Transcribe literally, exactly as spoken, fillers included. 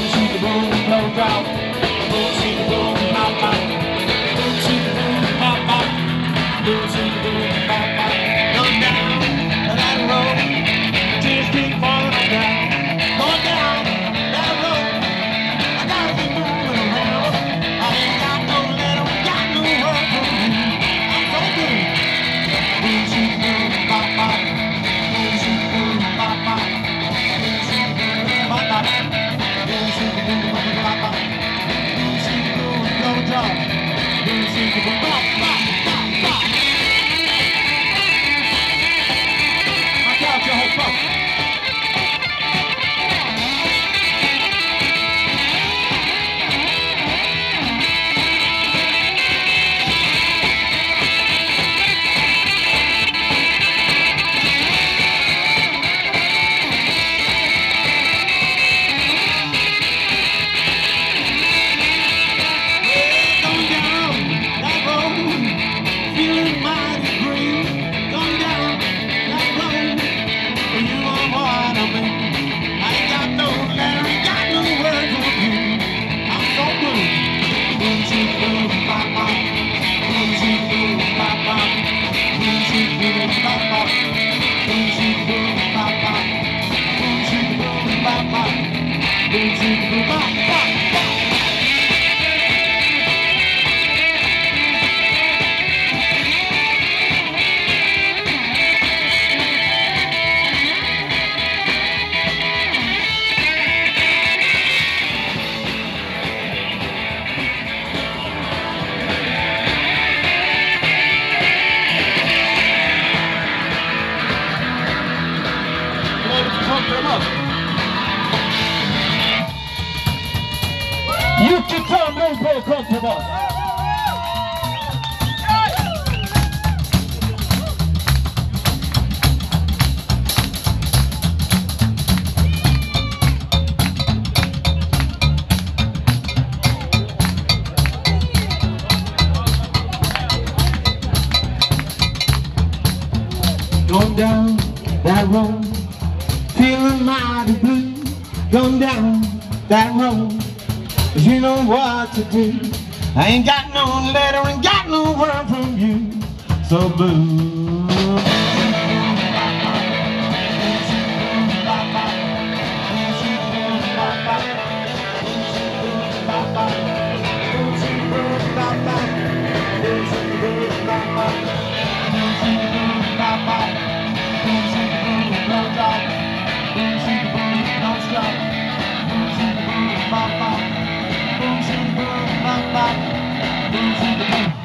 shoot the boom, blow drop. Boom, shoot the boom, pop, pop. Boom, shoot the boom, pop, pop. Boom, shoot the boom, pop, pop. Going down that road, tears keep falling down. Going down that road, I gotta be moving around. I ain't got no letter, got no word from you. I'm so good. Boom, shoot the boom, pop, pop. Boom, shoot the boom, pop, pop. Boom, shoot the boom, pop, pop. Boom, shoot the boom, pop, pop. Boom, shoot the boom, blow drop. Boom, shoot the boom, pop, pop, pop, pop. Knock out your whole fuck. Jocke Törnblom på kontrabas. Going down that road, feeling mighty blue. Going down that road, you know what to do. I ain't got no letter and got no word from you. So blue. Boom, shoot the boom, pop, pop. Boom, shoot the boom.